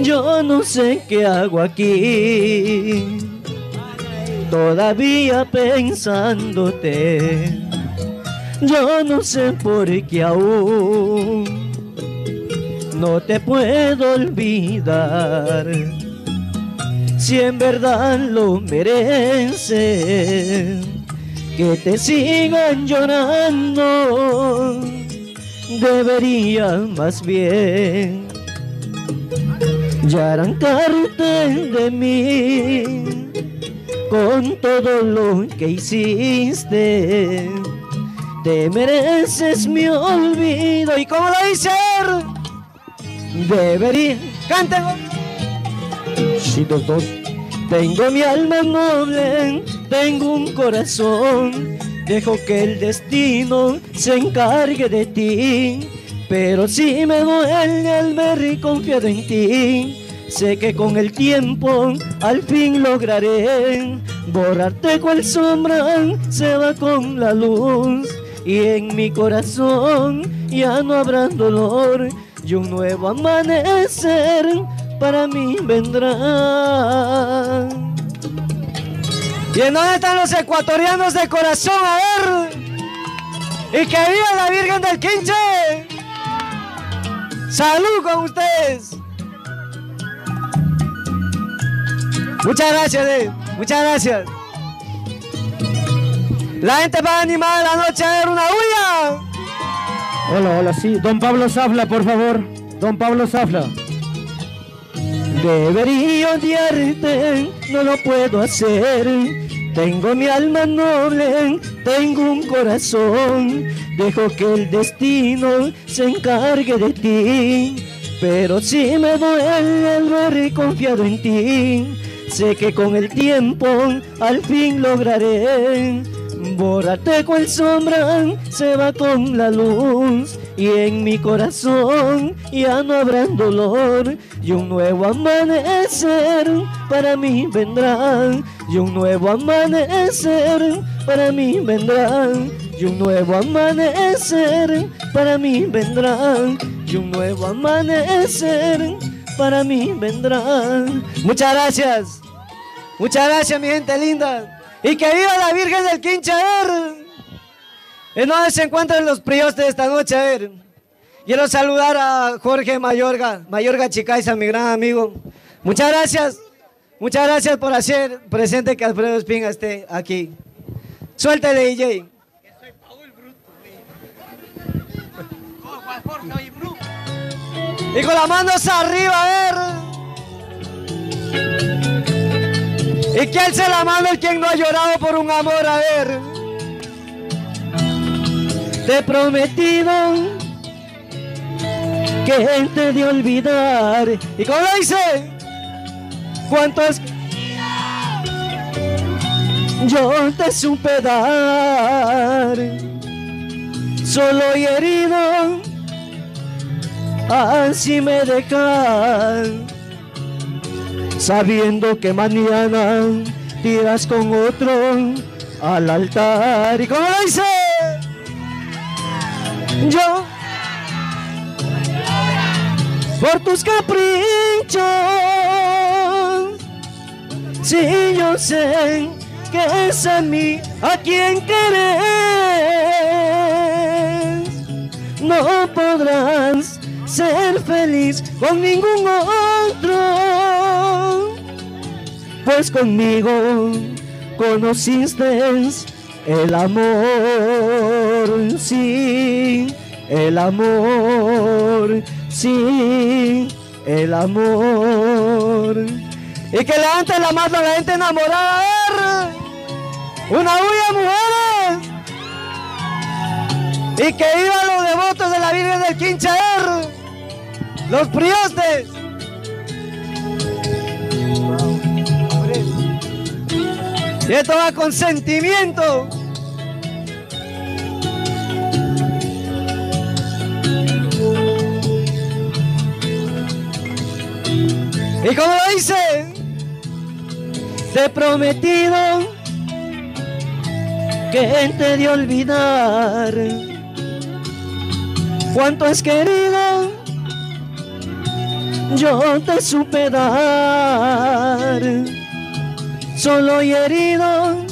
Yo no sé qué hago aquí, todavía pensándote. Yo no sé por qué aún no te puedo olvidar. Si en verdad lo mereces, que te sigan llorando, debería más bien ya arrancarte de mí con todo lo que hiciste. Te mereces mi olvido. ¿Y cómo lo dice? Debería... ¡Canten! Sí, dos. Tengo mi alma noble, tengo un corazón. Dejo que el destino se encargue de ti. Pero si me duele al ver confiado en ti, sé que con el tiempo al fin lograré borrarte cual sombra se va con la luz. Y en mi corazón ya no habrá dolor, y un nuevo amanecer para mí vendrá. ¿Y en dónde están los ecuatorianos de corazón? A ver. ¡Y que viva la Virgen del Quinche! ¡Salud con ustedes! Muchas gracias, muchas gracias. La gente va a animar la noche a ver una bulla. Hola, hola, sí. Don Pablo Zafla, por favor. Don Pablo Zafla. Debería odiarte, no lo puedo hacer. Tengo mi alma noble, tengo un corazón. Dejo que el destino se encargue de ti. Pero si me duele el ver confiado en ti, sé que con el tiempo al fin lograré borrarte cual sombra se va con la luz. Y en mi corazón ya no habrá dolor, y un nuevo amanecer para mí vendrá. Y un nuevo amanecer para mí vendrá. Y un nuevo amanecer para mí vendrá. Y un nuevo amanecer para mí vendrá. Muchas gracias. Muchas gracias, mi gente linda. Y que viva la Virgen del Quinche. ¿En dónde se encuentran los priostes esta noche? A ver. Quiero saludar a Jorge Mayorga Chicaiza, mi gran amigo. Muchas gracias por hacer presente que Alfredo Espinga esté aquí. Suéltale, DJ. Y con las manos arriba, a ver. ¿Y quién se la mano? ¿Quién no ha llorado por un amor? A ver. Te he prometido que te de olvidar. ¿Y cómo lo dice? ¿Cuántos? Yo te supe dar, solo y herido, así me dejas, sabiendo que mañana tiras con otro al altar. ¿Y cómo lo dice? Yo, por tus caprichos, sí, yo sé que es a mí a quien querés. No podrás ser feliz con ningún otro, pues conmigo conociste el amor, sí, el amor, sí, el amor. Y que levanten la mano a la gente enamorada, a ver, una bulla, mujeres. Y que vivan los devotos de la Virgen del Quinche, a ver, los priostes. Y esto va con sentimiento. ¿Y cómo lo dice? Te he prometido que te de olvidar. Cuánto has querido yo te supe dar, solo y herido,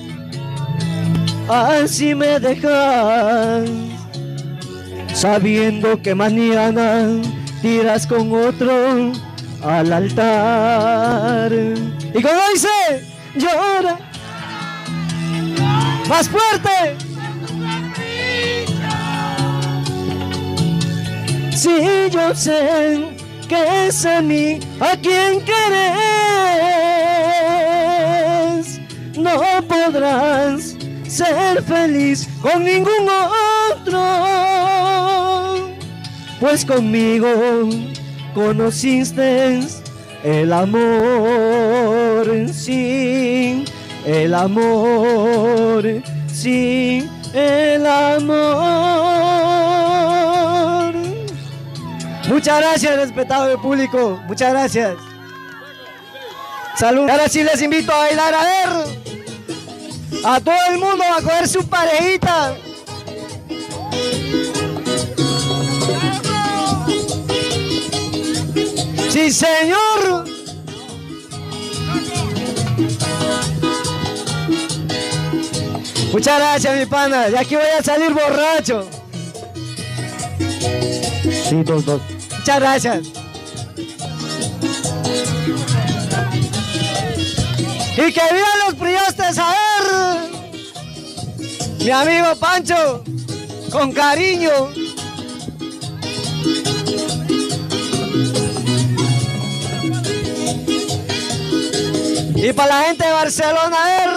así me dejas, sabiendo que mañana tiras con otro al altar. Y como dice, llora más fuerte. Si yo sé que es a mí a quien querés, no podrás ser feliz con ningún otro, pues conmigo conociste el amor, sí, el amor, sí, el amor. Muchas gracias, respetado público, muchas gracias. Salud. Ahora sí les invito a bailar, a ver, a todo el mundo a coger su parejita. ¡Sí, señor! Muchas gracias, mi pana. De aquí voy a salir borracho. Sí, dos. Muchas gracias. Y que vivan los priostes, a ver. Mi amigo Pancho, con cariño. Y para la gente de Barcelona, a ver.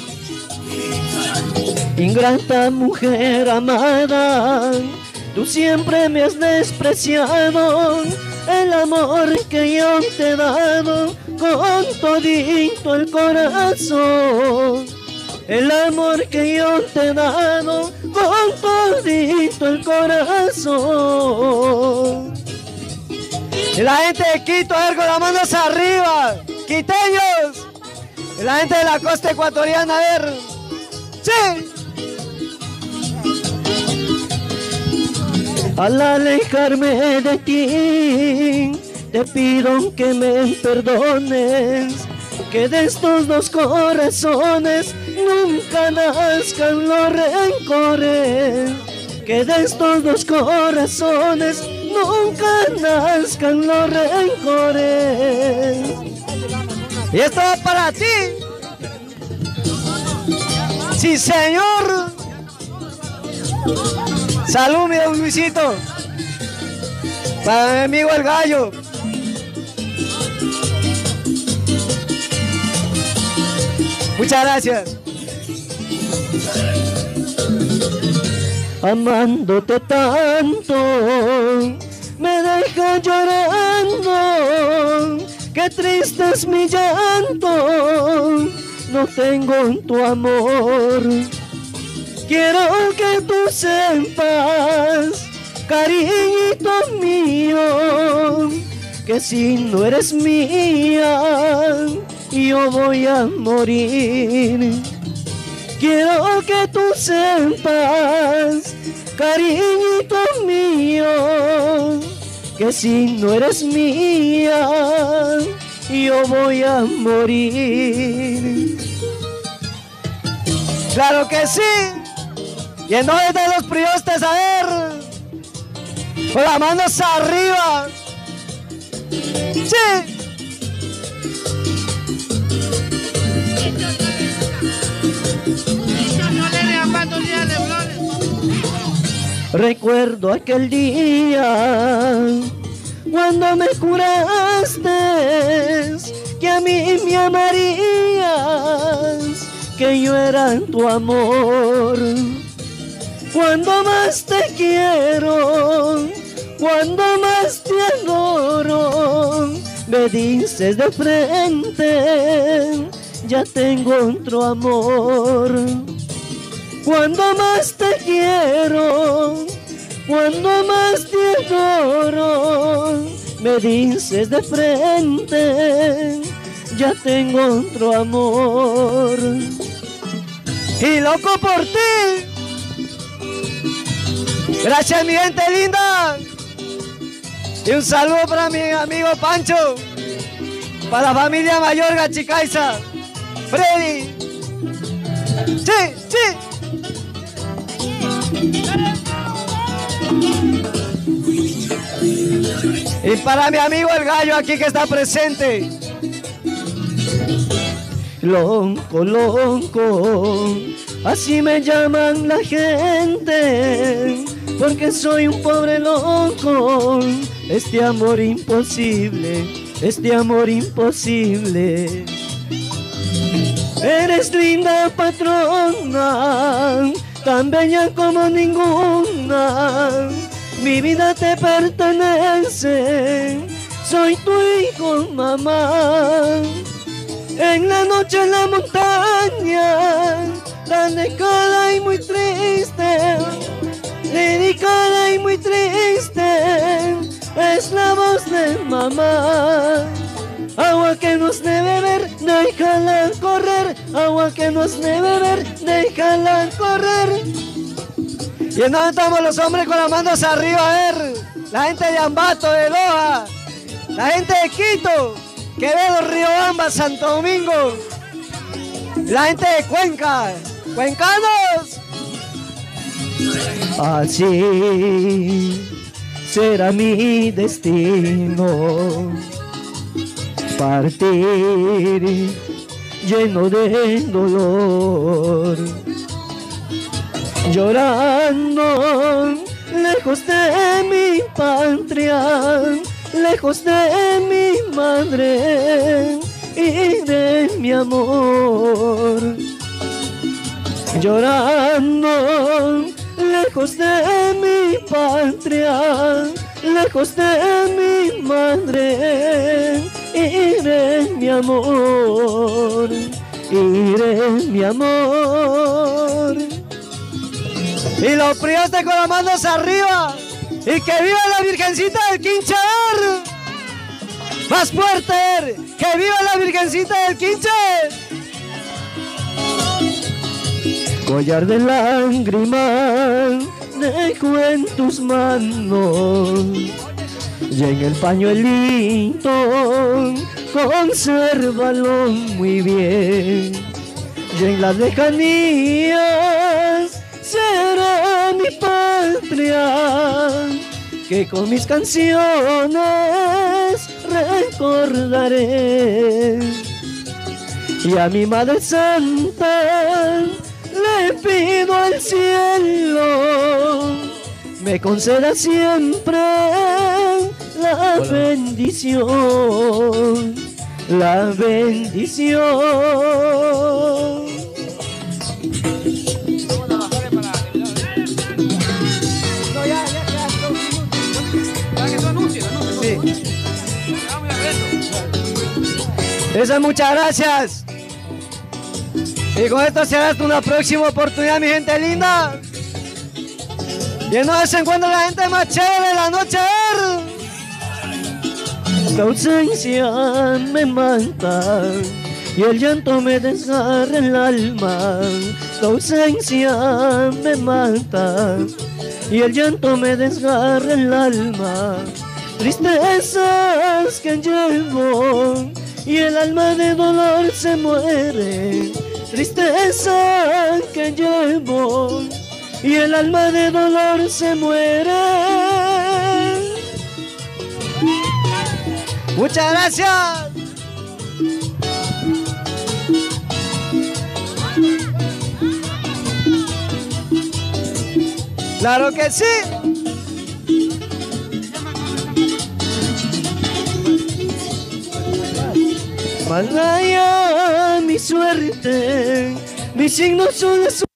Ingrata mujer amada, tú siempre me has despreciado, el amor que yo te he dado con todito el corazón. El amor que yo te he dado con todito el corazón. Y la gente de Quito, a ver, con las manos arriba, quiteños. Y la gente de la costa ecuatoriana, a ver. ¡Sí! Al alejarme de ti, te pido que me perdones, que de estos dos corazones nunca nazcan los rencores, que de estos dos corazones nunca nazcan los rencores. Y esto va para ti. Sí, señor. Salud, mi don Luisito. Para mi amigo el gallo. Muchas gracias. Amándote tanto, me deja llorando. Qué triste es mi llanto, no tengo tu amor. Quiero que tú sepas, cariñito mío, que si no eres mía, yo voy a morir. Quiero que tú sepas, cariñito mío, que si no eres mía, yo voy a morir. ¡Claro que sí! Y en nombre de los priostes, a ver, con las manos arriba. ¡Sí! Recuerdo aquel día cuando me juraste que a mí me amarías, que yo era tu amor. Cuando más te quiero, cuando más te adoro, me dices de frente, ya tengo otro amor. Cuando más te quiero, cuando más te adoro, me dices de frente, ya tengo otro amor. Y loco por ti. Gracias, mi gente linda. Y un saludo para mi amigo Pancho, para la familia Mayorga, Chicaiza, Freddy. Sí, sí. Y para mi amigo el gallo aquí que está presente. Lonco, lonco, así me llaman la gente, porque soy un pobre loco. Este amor imposible, este amor imposible. Eres linda patrona, tan bella como ninguna. Mi vida te pertenece, soy tu hijo, mamá. En la noche en la montaña, tan dedicada y muy triste, dedicada y muy triste, es la voz de mamá. Agua que nos debe beber, déjala correr. Agua que nos debe beber, déjala correr. Y en donde estamos los hombres con las manos arriba, a ver. La gente de Ambato, de Loja, la gente de Quito, Quevedo, Riobamba, Santo Domingo, la gente de Cuenca, cuencanos. Así será mi destino, partir lleno de dolor, llorando lejos de mi patria, lejos de mi madre y de mi amor, llorando lejos de mi patria, lejos de mi madre y de mi amor, y de mi amor. Y los priostes con las manos arriba. Y que viva la Virgencita del Quinchar. Más fuerte. Que viva la Virgencita del Quinchar. Collar de lágrimas dejo en tus manos, y en el pañuelito consérvalo muy bien, y en las lejanías será mi patria, que con mis canciones recordaré. Y a mi Madre Santa le pido al cielo, me conceda siempre la bendición, la bendición. Sí. Eso, muchas gracias. Y con esto será hasta una próxima oportunidad, mi gente linda. Y en donde se encuentra la gente más chévere de la noche. Tu ausencia me mata y el llanto me desgarra el alma. Tu ausencia me mata y el llanto me desgarra el alma. Tristezas que llevo y el alma de dolor se muere. Tristeza que llevo y el alma de dolor se muere. Muchas gracias. Claro que sí. Malaya mi suerte, mis signos son de